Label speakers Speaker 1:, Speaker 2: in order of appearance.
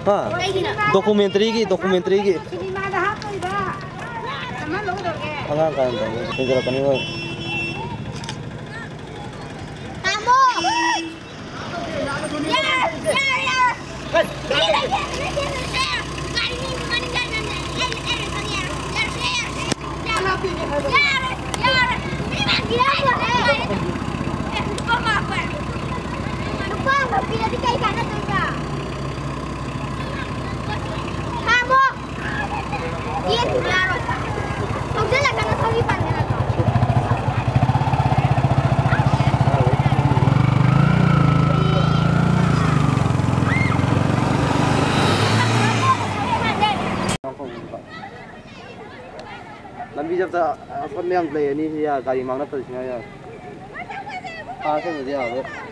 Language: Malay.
Speaker 1: Ha? Documentary ki. Angang kan tayo. Tinggal kami mo.
Speaker 2: Kamu.
Speaker 1: Lambi jab ta अपन में हम ले नहीं या गाड़ी मांगना तो इसमें यार 800 रुपया